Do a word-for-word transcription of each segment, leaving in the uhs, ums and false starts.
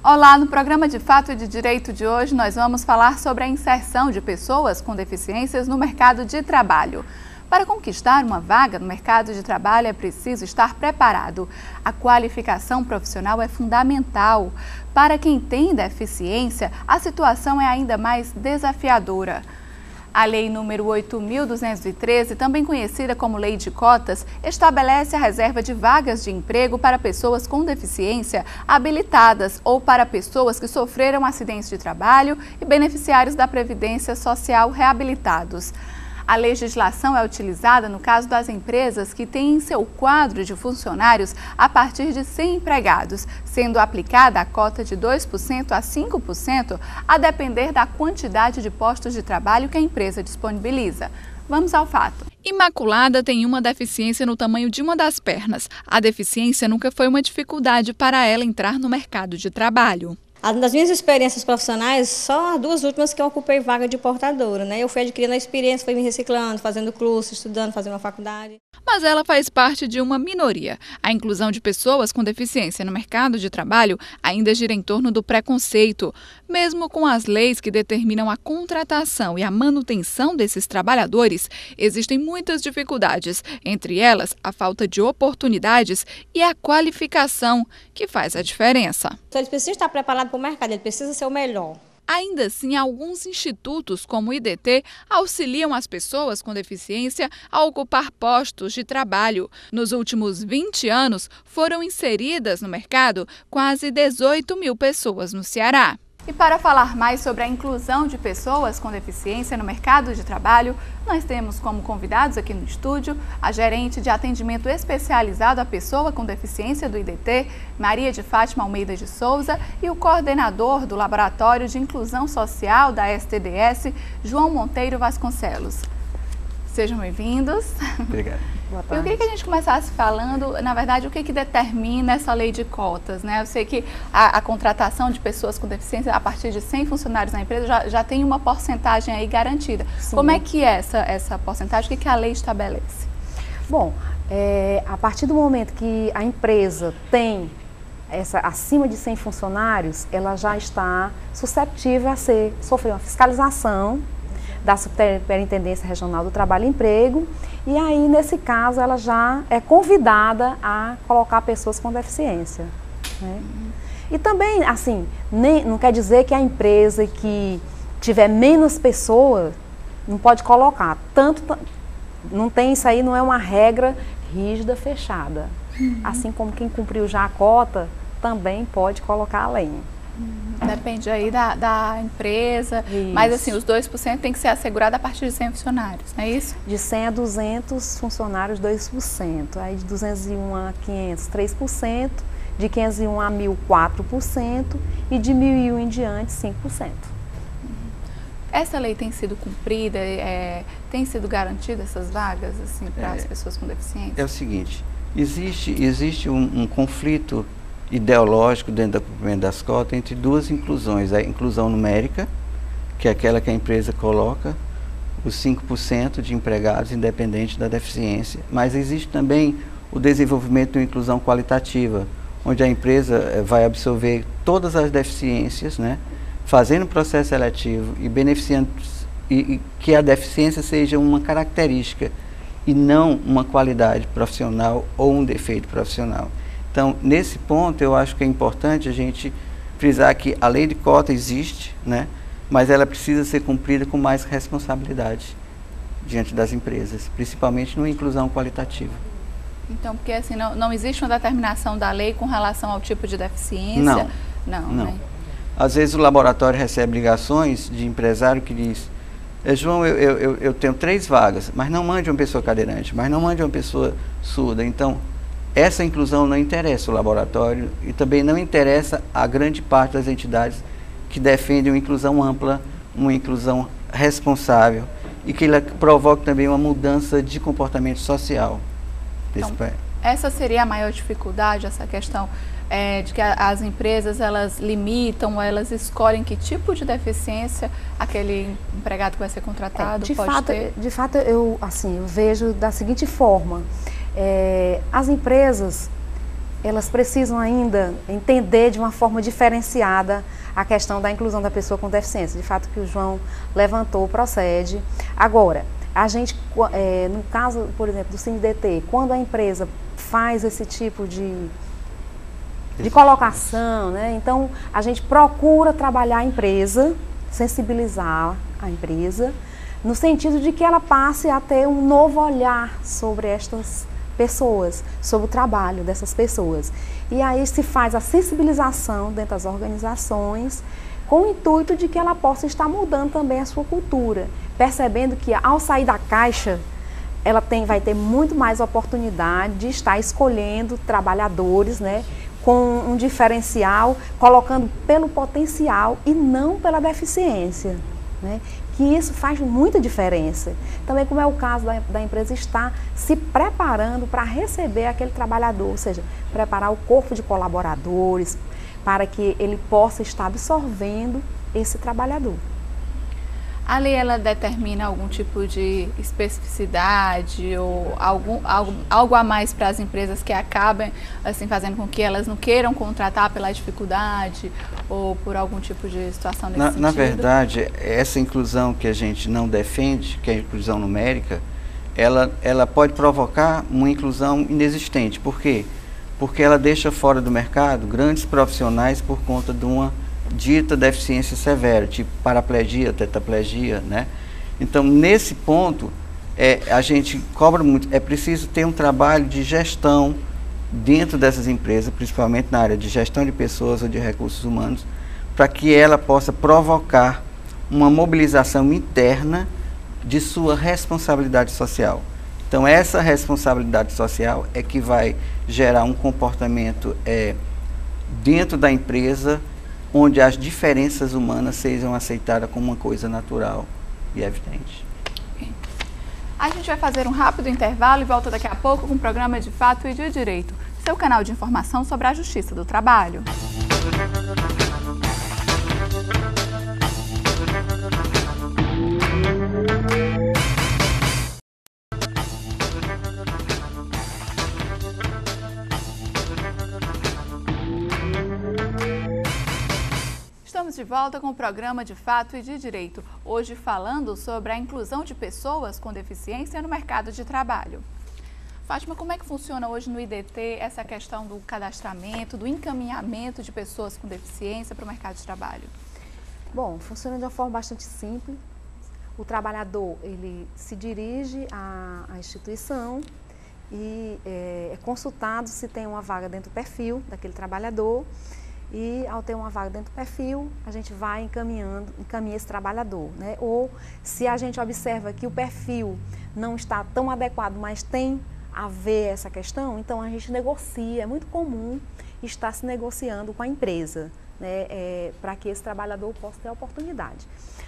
Olá, no programa de Fato e de Direito de hoje nós vamos falar sobre a inserção de pessoas com deficiências no mercado de trabalho. Para conquistar uma vaga no mercado de trabalho é preciso estar preparado. A qualificação profissional é fundamental. Para quem tem deficiência, a situação é ainda mais desafiadora. A Lei número oito mil duzentos e treze, também conhecida como Lei de Cotas, estabelece a reserva de vagas de emprego para pessoas com deficiência habilitadas ou para pessoas que sofreram acidentes de trabalho e beneficiários da Previdência Social reabilitados. A legislação é utilizada no caso das empresas que têm em seu quadro de funcionários a partir de cem empregados, sendo aplicada a cota de dois por cento a cinco por cento, a depender da quantidade de postos de trabalho que a empresa disponibiliza. Vamos ao fato. Imaculada tem uma deficiência no tamanho de uma das pernas. A deficiência nunca foi uma dificuldade para ela entrar no mercado de trabalho. Das minhas experiências profissionais, só as duas últimas que eu ocupei vaga de portadora, né? Eu fui adquirindo a experiência, fui me reciclando, fazendo curso, estudando, fazendo uma faculdade. Mas ela faz parte de uma minoria. A inclusão de pessoas com deficiência no mercado de trabalho ainda gira em torno do preconceito. Mesmo com as leis que determinam a contratação e a manutenção desses trabalhadores, existem muitas dificuldades, entre elas a falta de oportunidades e a qualificação, que faz a diferença. Então, eles precisam estar preparados para o mercado, ele precisa ser o melhor. Ainda assim, alguns institutos, como o I D T, auxiliam as pessoas com deficiência a ocupar postos de trabalho. Nos últimos vinte anos, foram inseridas no mercado quase dezoito mil pessoas no Ceará. E para falar mais sobre a inclusão de pessoas com deficiência no mercado de trabalho, nós temos como convidados aqui no estúdio a gerente de atendimento especializado à pessoa com deficiência do I D T, Maria de Fátima Almeida de Souza, e o coordenador do Laboratório de Inclusão Social da S T D S, João Monteiro Vasconcelos. Sejam bem-vindos. Obrigado. Eu queria que a gente começasse falando, na verdade, o que, que determina essa lei de cotas, né? Eu sei que a, a contratação de pessoas com deficiência a partir de cem funcionários na empresa já, já tem uma porcentagem aí garantida. Sim. Como é que é essa, essa porcentagem? O que, que a lei estabelece? Bom, é, a partir do momento que a empresa tem essa, acima de cem funcionários, ela já está susceptível a ser, sofrer uma fiscalização da Superintendência Regional do Trabalho e Emprego, e aí, nesse caso, ela já é convidada a colocar pessoas com deficiência, né? E também, assim, nem, não quer dizer que a empresa que tiver menos pessoas não pode colocar, tanto, não tem isso aí, não é uma regra rígida, fechada. Uhum. Assim como quem cumpriu já a cota, também pode colocar além. Depende aí da, da empresa, isso. Mas assim, os dois por cento tem que ser assegurado a partir de cem funcionários, não é isso? De cem a duzentos funcionários, dois por cento. Aí de duzentos e um a quinhentos, três por cento. De quinhentos e um a mil, quatro por cento. E de mil e um em diante, cinco por cento. Essa lei tem sido cumprida, é, tem sido garantida essas vagas assim, para é, as pessoas com deficiência? É o seguinte, existe, existe um, um conflito ideológico dentro do cumprimento das cotas entre duas inclusões, a inclusão numérica, que é aquela que a empresa coloca, os cinco por cento de empregados independente da deficiência, mas existe também o desenvolvimento de uma inclusão qualitativa, onde a empresa eh, vai absorver todas as deficiências, né, fazendo processo seletivo e beneficiando, e, e que a deficiência seja uma característica e não uma qualidade profissional ou um defeito profissional. Então, nesse ponto, eu acho que é importante a gente frisar que a lei de cota existe, né, mas ela precisa ser cumprida com mais responsabilidade diante das empresas, principalmente numa inclusão qualitativa. Então, porque assim, não, não existe uma determinação da lei com relação ao tipo de deficiência? Não, não. não. Né? Às vezes o laboratório recebe ligações de empresário que diz: João, eu, eu, eu tenho três vagas, mas não mande uma pessoa cadeirante, mas não mande uma pessoa surda. Então, essa inclusão não interessa o laboratório e também não interessa a grande parte das entidades que defendem uma inclusão ampla, uma inclusão responsável e que ela provoque também uma mudança de comportamento social. Desse Então, país. Essa seria a maior dificuldade, essa questão é, de que a, as empresas elas limitam, elas escolhem que tipo de deficiência aquele empregado que vai ser contratado é, de pode fato, ter? De fato, eu, assim, eu vejo da seguinte forma. É, as empresas elas precisam ainda entender de uma forma diferenciada a questão da inclusão da pessoa com deficiência. De fato, que o João levantou procede. Agora, a gente, é, no caso, por exemplo, do Cine D T, quando a empresa faz esse tipo de, de colocação, né, então a gente procura trabalhar a empresa, sensibilizar a empresa, no sentido de que ela passe a ter um novo olhar sobre estas pessoas, sobre o trabalho dessas pessoas. E aí se faz a sensibilização dentro das organizações, com o intuito de que ela possa estar mudando também a sua cultura, percebendo que ao sair da caixa, ela tem, vai ter muito mais oportunidade de estar escolhendo trabalhadores, né, com um diferencial, colocando pelo potencial e não pela deficiência, né? Que isso faz muita diferença. Também como é o caso da, da empresa estar se preparando para receber aquele trabalhador, ou seja, preparar o corpo de colaboradores para que ele possa estar absorvendo esse trabalhador. A lei, ela determina algum tipo de especificidade ou algum, algo, algo a mais para as empresas que acabem assim, fazendo com que elas não queiram contratar pela dificuldade ou por algum tipo de situação nesse na, sentido? Na verdade, essa inclusão que a gente não defende, que é a inclusão numérica, ela, ela pode provocar uma inclusão inexistente. Por quê? Porque ela deixa fora do mercado grandes profissionais por conta de uma dita deficiência severa, tipo paraplegia, tetraplegia, né? Então, nesse ponto, é, a gente cobra muito, é preciso ter um trabalho de gestão dentro dessas empresas, principalmente na área de gestão de pessoas ou de recursos humanos, para que ela possa provocar uma mobilização interna de sua responsabilidade social. Então, essa responsabilidade social é que vai gerar um comportamento é, dentro da empresa, onde as diferenças humanas sejam aceitadas como uma coisa natural e evidente. A gente vai fazer um rápido intervalo e volta daqui a pouco com o programa De Fato e de Direito, seu canal de informação sobre a Justiça do Trabalho. Estamos de volta com o programa De Fato e de Direito, hoje falando sobre a inclusão de pessoas com deficiência no mercado de trabalho. Fátima, como é que funciona hoje no I D T essa questão do cadastramento, do encaminhamento de pessoas com deficiência para o mercado de trabalho? Bom, funciona de uma forma bastante simples. O trabalhador, ele se dirige à, à instituição e é, é consultado se tem uma vaga dentro do perfil daquele trabalhador. E ao ter uma vaga dentro do perfil, a gente vai encaminhando, encaminha esse trabalhador, né? Ou se a gente observa que o perfil não está tão adequado, mas tem a ver essa questão, então a gente negocia. É muito comum estar se negociando com a empresa, né? É, para que esse trabalhador possa ter a oportunidade.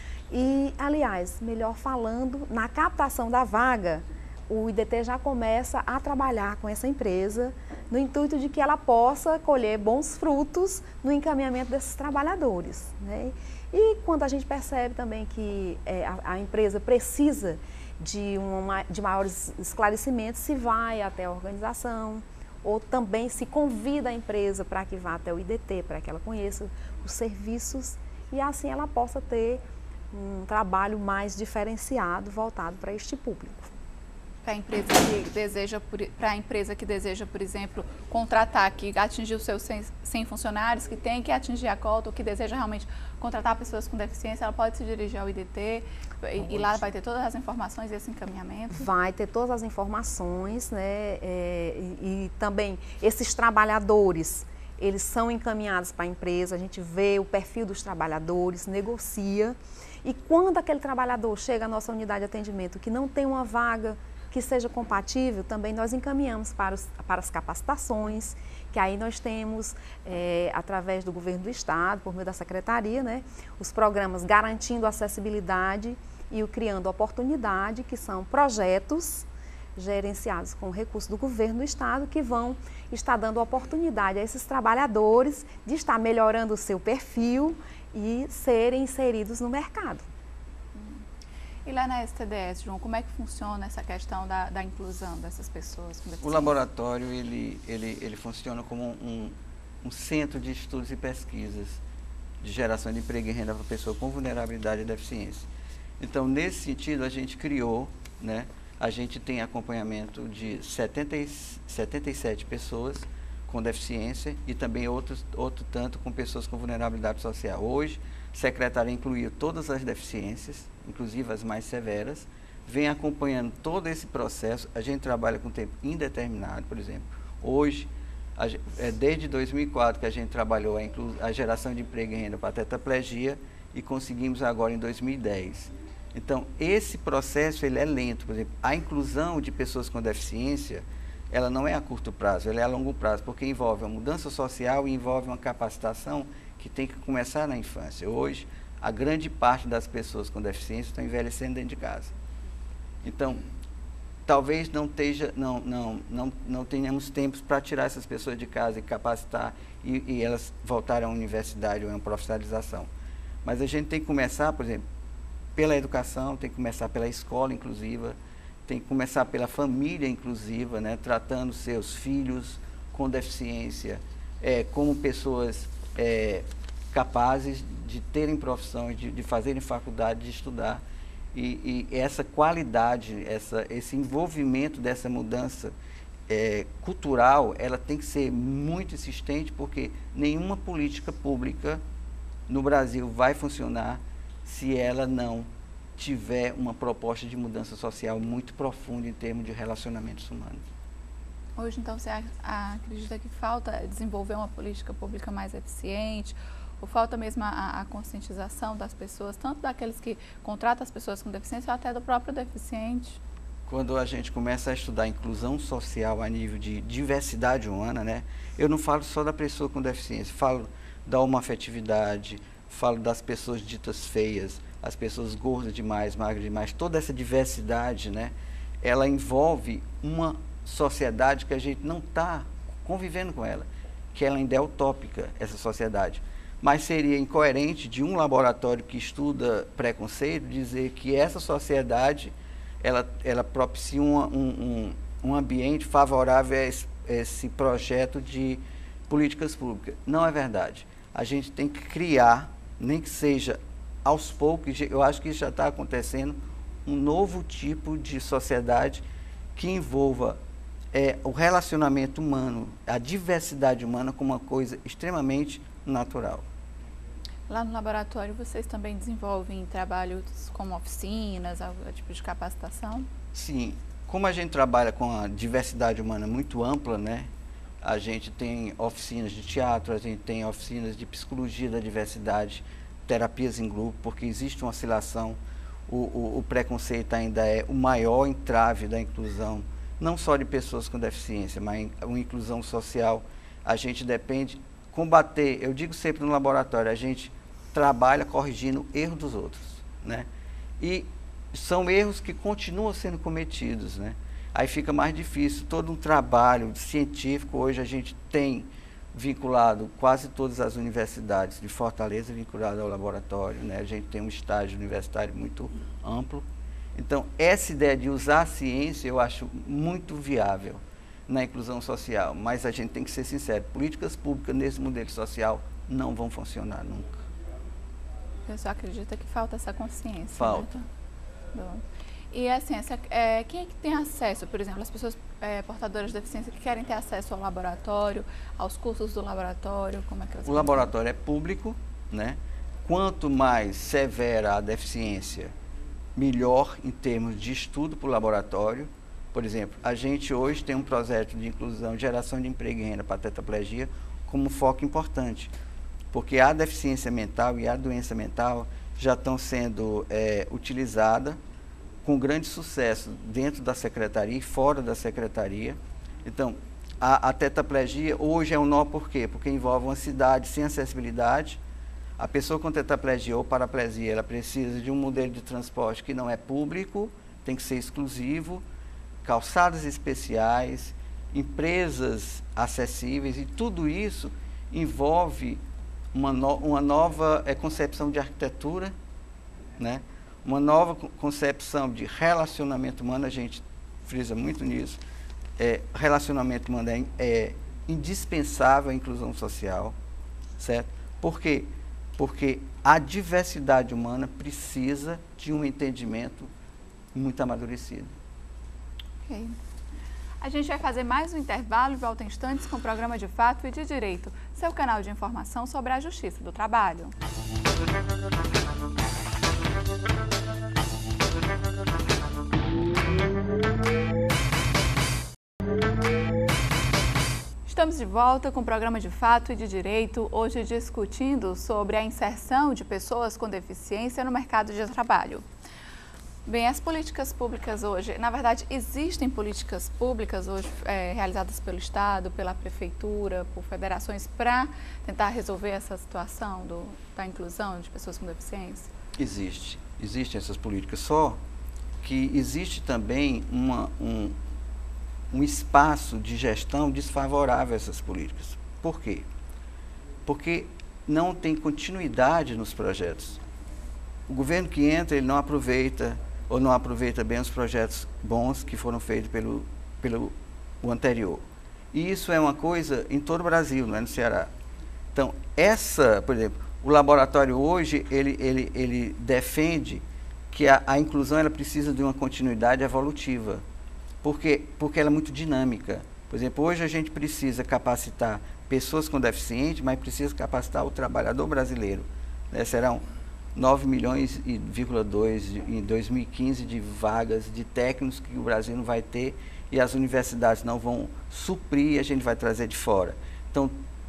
E, aliás, melhor falando, na captação da vaga, o I D T já começa a trabalhar com essa empresa no intuito de que ela possa colher bons frutos no encaminhamento desses trabalhadores, né? E quando a gente percebe também que é, a, a empresa precisa de, uma, de maiores esclarecimentos, se vai até a organização ou também se convida a empresa para que vá até o I D T, para que ela conheça os serviços e assim ela possa ter um trabalho mais diferenciado, voltado para este público. Para a empresa que deseja, para a empresa que deseja, por exemplo, contratar, que atingir os seus cem funcionários, que tem que atingir a cota, ou que deseja realmente contratar pessoas com deficiência, ela pode se dirigir ao I D T e, e lá vai ter todas as informações e esse encaminhamento? Vai ter todas as informações, né? É, e, e também esses trabalhadores, eles são encaminhados para a empresa, a gente vê o perfil dos trabalhadores, negocia, e quando aquele trabalhador chega à nossa unidade de atendimento que não tem uma vaga que seja compatível, também nós encaminhamos para, os, para as capacitações, que aí nós temos, é, através do governo do estado, por meio da secretaria, né, os programas garantindo acessibilidade e o criando oportunidade, que são projetos gerenciados com recursos do governo do estado, que vão estar dando oportunidade a esses trabalhadores de estar melhorando o seu perfil e serem inseridos no mercado. E lá na S T D S, João, como é que funciona essa questão da, da inclusão dessas pessoas com deficiência? O laboratório, ele, ele, ele funciona como um, um centro de estudos e pesquisas de geração de emprego e renda para pessoa com vulnerabilidade e deficiência. Então, nesse sentido, a gente criou, né, a gente tem acompanhamento de setenta e sete pessoas com deficiência e também outros, outro tanto com pessoas com vulnerabilidade social. Hoje, a Secretaria incluiu todas as deficiências, inclusive as mais severas, vem acompanhando todo esse processo. A gente trabalha com tempo indeterminado, por exemplo. Hoje, a, é desde dois mil e quatro que a gente trabalhou a, inclu, a geração de emprego e renda para a tetraplegia e conseguimos agora em dois mil e dez. Então, esse processo ele é lento. Por exemplo, a inclusão de pessoas com deficiência, ela não é a curto prazo, ela é a longo prazo, porque envolve uma mudança social e envolve uma capacitação que tem que começar na infância. Hoje, a grande parte das pessoas com deficiência estão envelhecendo dentro de casa. Então, talvez não, teja, não, não, não, não tenhamos tempos para tirar essas pessoas de casa e capacitar e, e elas voltarem à universidade ou à profissionalização. Mas a gente tem que começar, por exemplo, pela educação, tem que começar pela escola inclusiva, tem que começar pela família inclusiva, né, tratando seus filhos com deficiência é, como pessoas é, capazes de terem profissão, de, de fazerem faculdade, de estudar. E, e essa qualidade, essa, esse envolvimento dessa mudança é, cultural, ela tem que ser muito insistente, porque nenhuma política pública no Brasil vai funcionar se ela não tiver uma proposta de mudança social muito profunda em termos de relacionamentos humanos. Hoje, então, você acredita que falta desenvolver uma política pública mais eficiente, ou falta mesmo a, a conscientização das pessoas, tanto daqueles que contratam as pessoas com deficiência, ou até do próprio deficiente? Quando a gente começa a estudar inclusão social a nível de diversidade humana, né, eu não falo só da pessoa com deficiência, falo da homoafetividade, falo das pessoas ditas feias, as pessoas gordas demais, magras demais, toda essa diversidade, né, ela envolve uma sociedade que a gente não está convivendo com ela, que ela ainda é utópica, essa sociedade. Mas seria incoerente de um laboratório que estuda preconceito dizer que essa sociedade ela, ela propicia um, um, um ambiente favorável a esse, esse projeto de políticas públicas. Não é verdade. A gente tem que criar, nem que seja aos poucos, eu acho que isso já está acontecendo, um novo tipo de sociedade que envolva é, o relacionamento humano, a diversidade humana como uma coisa extremamente natural. Lá no laboratório, vocês também desenvolvem trabalhos como oficinas, algum tipo de capacitação? Sim. Como a gente trabalha com a diversidade humana muito ampla, né? A gente tem oficinas de teatro, a gente tem oficinas de psicologia da diversidade, terapias em grupo, porque existe uma oscilação. O, o, o preconceito ainda é o maior entrave da inclusão, não só de pessoas com deficiência, mas uma inclusão social. A gente depende combater, eu digo sempre no laboratório, a gente trabalha corrigindo erros dos outros, né? E são erros que continuam sendo cometidos, né? Aí fica mais difícil, todo um trabalho científico, hoje a gente tem vinculado quase todas as universidades de Fortaleza, vinculado ao laboratório, né? A gente tem um estágio universitário muito amplo. Então, essa ideia de usar a ciência eu acho muito viável na inclusão social, mas a gente tem que ser sincero, políticas públicas nesse modelo social não vão funcionar nunca. O pessoal acredita que falta essa consciência. Falta. Né? E assim, essa, é, quem é que tem acesso, por exemplo, as pessoas é, portadoras de deficiência que querem ter acesso ao laboratório, aos cursos do laboratório, como é que elas O laboratório é público, né? Quanto mais severa a deficiência, melhor em termos de estudo para o laboratório. Por exemplo, a gente hoje tem um projeto de inclusão, geração de emprego e renda para a tetraplegia como foco importante, porque a deficiência mental e a doença mental já estão sendo é, utilizadas com grande sucesso dentro da secretaria e fora da secretaria. Então, a, a tetraplegia hoje é um nó por quê? Porque envolve uma cidade sem acessibilidade. A pessoa com tetraplegia ou paraplegia, ela precisa de um modelo de transporte que não é público, tem que ser exclusivo, calçadas especiais, empresas acessíveis, e tudo isso envolve uma, no, uma nova é, concepção de arquitetura, né? uma nova concepção de relacionamento humano, a gente frisa muito nisso. É, relacionamento humano é, é indispensável à inclusão social, certo? Por quê? Porque a diversidade humana precisa de um entendimento muito amadurecido. Ok. A gente vai fazer mais um intervalo e volta em instantes com o programa de Fato e de Direito, seu canal de informação sobre a Justiça do Trabalho. Estamos de volta com o programa de Fato e de Direito, hoje discutindo sobre a inserção de pessoas com deficiência no mercado de trabalho. Bem, as políticas públicas hoje, na verdade, existem políticas públicas hoje é, realizadas pelo Estado, pela Prefeitura, por federações, para tentar resolver essa situação do, da inclusão de pessoas com deficiência? Existe, existem essas políticas, só que existe também uma, um, um espaço de gestão desfavorável a essas políticas. Por quê? Porque não tem continuidade nos projetos. O governo que entra, ele não aproveita ou não aproveita bem os projetos bons que foram feitos pelo, pelo o anterior. E isso é uma coisa em todo o Brasil, não é no Ceará. Então, essa, por exemplo, o laboratório hoje, ele, ele, ele defende que a, a inclusão ela precisa de uma continuidade evolutiva. Por quê? Porque ela é muito dinâmica. Por exemplo, hoje a gente precisa capacitar pessoas com deficiência, mas precisa capacitar o trabalhador brasileiro. Né? Serão nove milhões e vírgula dois em dois mil e quinze de vagas de técnicos que o Brasil não vai ter e as universidades não vão suprir e a gente vai trazer de fora. Então,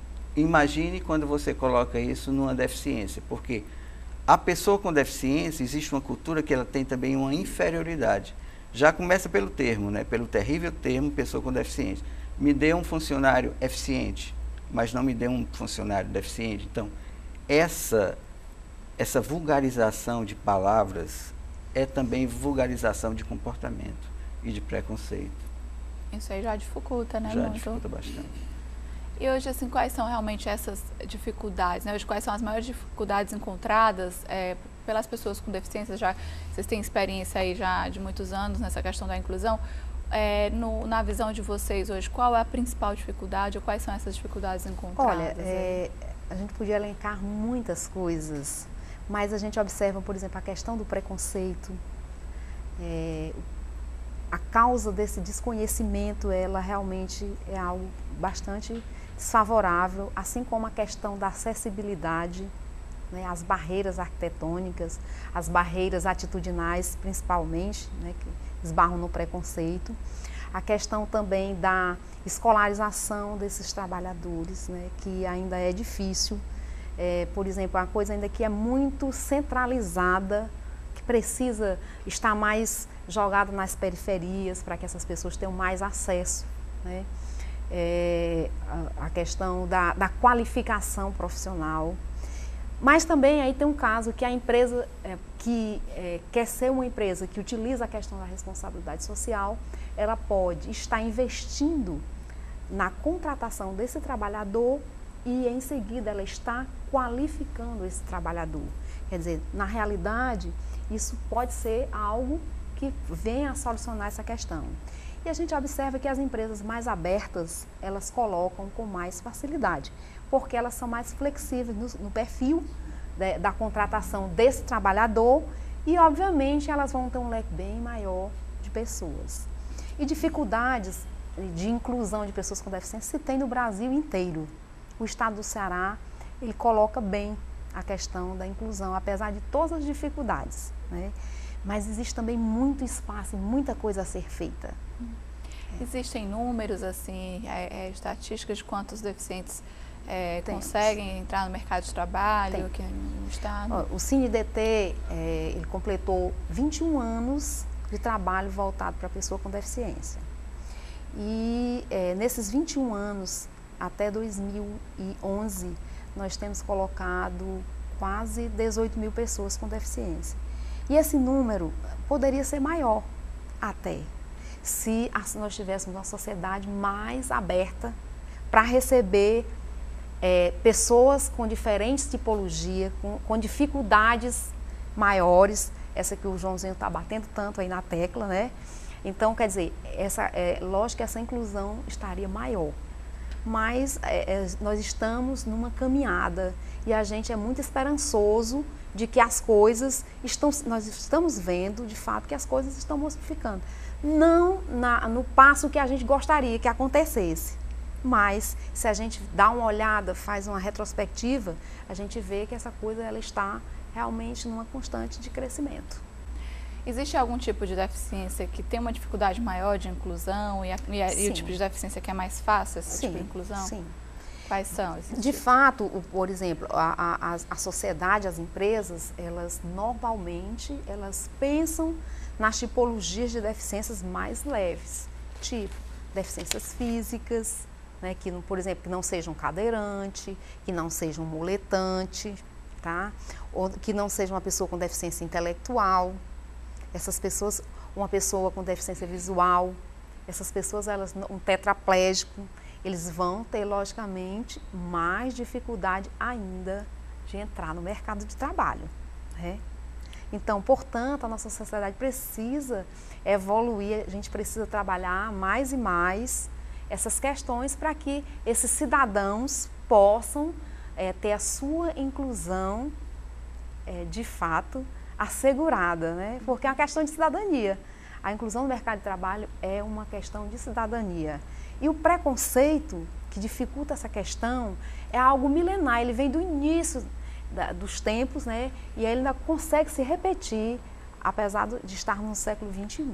imagine quando você coloca isso numa deficiência, porque a pessoa com deficiência, existe uma cultura que ela tem também uma inferioridade. Já começa pelo termo, né? Pelo terrível termo pessoa com deficiência. Me dê um funcionário eficiente, mas não me dê um funcionário deficiente. Então, essa... Essa vulgarização de palavras é também vulgarização de comportamento e de preconceito. Isso aí já dificulta, né? Já muito. dificulta bastante. E hoje, assim, quais são realmente essas dificuldades, né? Hoje, quais são as maiores dificuldades encontradas é, pelas pessoas com deficiência? Já vocês têm experiência aí já de muitos anos nessa questão da inclusão. É, no, na visão de vocês hoje, qual é a principal dificuldade ou quais são essas dificuldades encontradas? Olha, é, a gente podia elencar muitas coisas. Mas a gente observa, por exemplo, a questão do preconceito, é, a causa desse desconhecimento, ela realmente é algo bastante desfavorável, assim como a questão da acessibilidade, né, as barreiras arquitetônicas, as barreiras atitudinais, principalmente, né, que esbarram no preconceito, a questão também da escolarização desses trabalhadores, né, que ainda é difícil. É, por exemplo, uma coisa ainda que é muito centralizada, que precisa estar mais jogada nas periferias para que essas pessoas tenham mais acesso, né? É, a, a questão da, da qualificação profissional. Mas também aí tem um caso que a empresa é, que é, quer ser uma empresa que utiliza a questão da responsabilidade social, ela pode estar investindo na contratação desse trabalhador e em seguida ela está qualificando esse trabalhador. Quer dizer, na realidade, isso pode ser algo que venha a solucionar essa questão. E a gente observa que as empresas mais abertas, elas colocam com mais facilidade, porque elas são mais flexíveis no, no perfil de, da contratação desse trabalhador e, obviamente, elas vão ter um leque bem maior de pessoas. E dificuldades de inclusão de pessoas com deficiência se tem no Brasil inteiro. O estado do Ceará, ele coloca bem a questão da inclusão, apesar de todas as dificuldades, né? Mas existe também muito espaço e muita coisa a ser feita. Existem números, assim, é, é, estatísticas de quantos deficientes é, conseguem entrar no mercado de trabalho aqui no estado? O Cine D T, é, ele completou vinte e um anos de trabalho voltado para a pessoa com deficiência. E é, nesses vinte e um anos, até dois mil e onze, nós temos colocado quase dezoito mil pessoas com deficiência. E esse número poderia ser maior até, se nós tivéssemos uma sociedade mais aberta para receber é, pessoas com diferentes tipologias, com, com dificuldades maiores, essa que o Joãozinho está batendo tanto aí na tecla, né? Então, quer dizer, essa, é, lógico que essa inclusão estaria maior, mas é, é, nós estamos numa caminhada e a gente é muito esperançoso de que as coisas estão, nós estamos vendo de fato que as coisas estão modificando. Não na, no passo que a gente gostaria que acontecesse, mas se a gente dá uma olhada, faz uma retrospectiva, a gente vê que essa coisa ela está realmente numa constante de crescimento. Existe algum tipo de deficiência que tem uma dificuldade maior de inclusão e, a, e, a, e o tipo de deficiência que é mais fácil esse sim, tipo de inclusão? Sim. Quais são esses De tipos? fato, o, por exemplo, a, a, a sociedade, as empresas, elas normalmente elas pensam nas tipologias de deficiências mais leves, tipo deficiências físicas, né, que, por exemplo, que não sejam cadeirante, que não sejam muletante, tá? Ou que não seja uma pessoa com deficiência intelectual. Essas pessoas, uma pessoa com deficiência visual, essas pessoas, elas, um tetraplégico, eles vão ter, logicamente, mais dificuldade ainda de entrar no mercado de trabalho, né? Então, portanto, a nossa sociedade precisa evoluir, a gente precisa trabalhar mais e mais essas questões para que esses cidadãos possam é, ter a sua inclusão, é, de fato, assegurada, né? Porque é uma questão de cidadania. A inclusão no mercado de trabalho é uma questão de cidadania. E o preconceito que dificulta essa questão é algo milenar, ele vem do início da, dos tempos, né? E ele ainda consegue se repetir, apesar de estar no século vinte e um.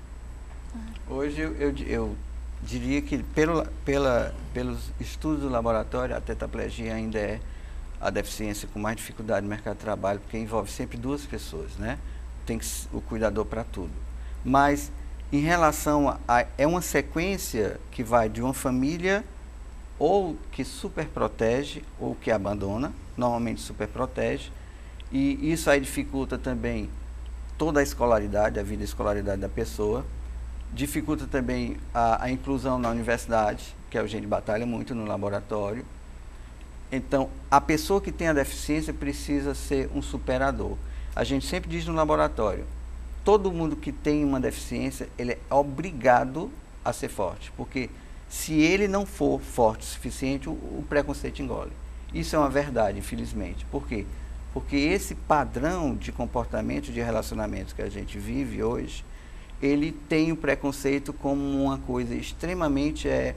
Hoje eu, eu, eu diria que pelo, pela, pelos estudos do laboratório, a tetraplegia ainda é a deficiência com mais dificuldade no mercado de trabalho, porque envolve sempre duas pessoas, né? Tem que, o cuidador para tudo. Mas, em relação a, a... é uma sequência que vai de uma família ou que super protege ou que abandona, normalmente super protege, e isso aí dificulta também toda a escolaridade, a vida e escolaridade da pessoa, dificulta também a, a inclusão na universidade, que a gente batalha muito no laboratório. Então, a pessoa que tem a deficiência precisa ser um superador. A gente sempre diz no laboratório, todo mundo que tem uma deficiência, ele é obrigado a ser forte, porque se ele não for forte o suficiente, o, o preconceito engole. Isso é uma verdade, infelizmente. Por quê? Porque esse padrão de comportamento, de relacionamento que a gente vive hoje, ele tem o preconceito como uma coisa extremamente é,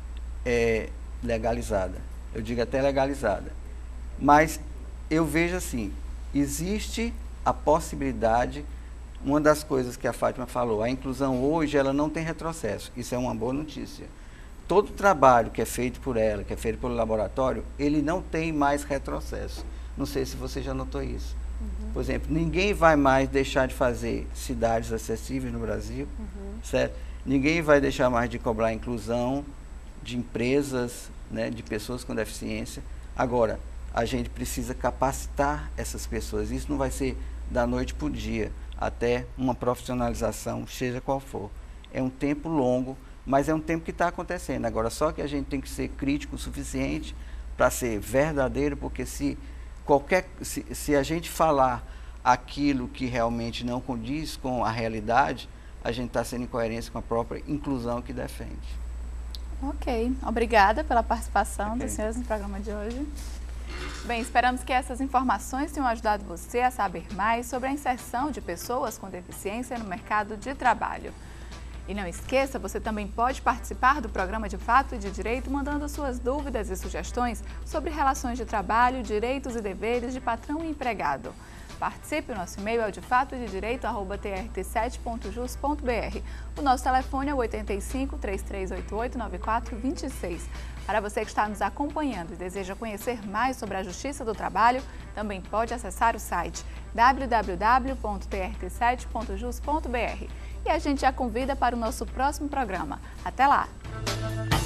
é, legalizada. Eu digo até legalizada. Mas eu vejo assim, existe a possibilidade, uma das coisas que a Fátima falou, a inclusão hoje ela não tem retrocesso. Isso é uma boa notícia. Todo o trabalho que é feito por ela, que é feito pelo laboratório, ele não tem mais retrocesso. Não sei se você já notou isso. Uhum. Por exemplo, ninguém vai mais deixar de fazer cidades acessíveis no Brasil, uhum. certo? Ninguém vai deixar mais de cobrar a inclusão de empresas, né, de pessoas com deficiência. Agora, a gente precisa capacitar essas pessoas. Isso não vai ser da noite para o dia, até uma profissionalização, seja qual for. É um tempo longo, mas é um tempo que está acontecendo. Agora, só que a gente tem que ser crítico o suficiente para ser verdadeiro, porque se, qualquer, se, se a gente falar aquilo que realmente não condiz com a realidade, a gente está sendo em coerência com a própria inclusão que defende. Ok, obrigada pela participação Okay. dos senhores no programa de hoje. Bem, esperamos que essas informações tenham ajudado você a saber mais sobre a inserção de pessoas com deficiência no mercado de trabalho. E não esqueça, você também pode participar do programa De Fato e de Direito mandando suas dúvidas e sugestões sobre relações de trabalho, direitos e deveres de patrão e empregado. Participe, o nosso e-mail é o de fato e de direito arroba t r t sete ponto jus ponto b r. O nosso telefone é o oito cinco, três três oito oito, nove quatro dois seis. Para você que está nos acompanhando e deseja conhecer mais sobre a Justiça do Trabalho, também pode acessar o site w w w ponto t r t sete ponto jus ponto b r. E a gente já convida para o nosso próximo programa. Até lá!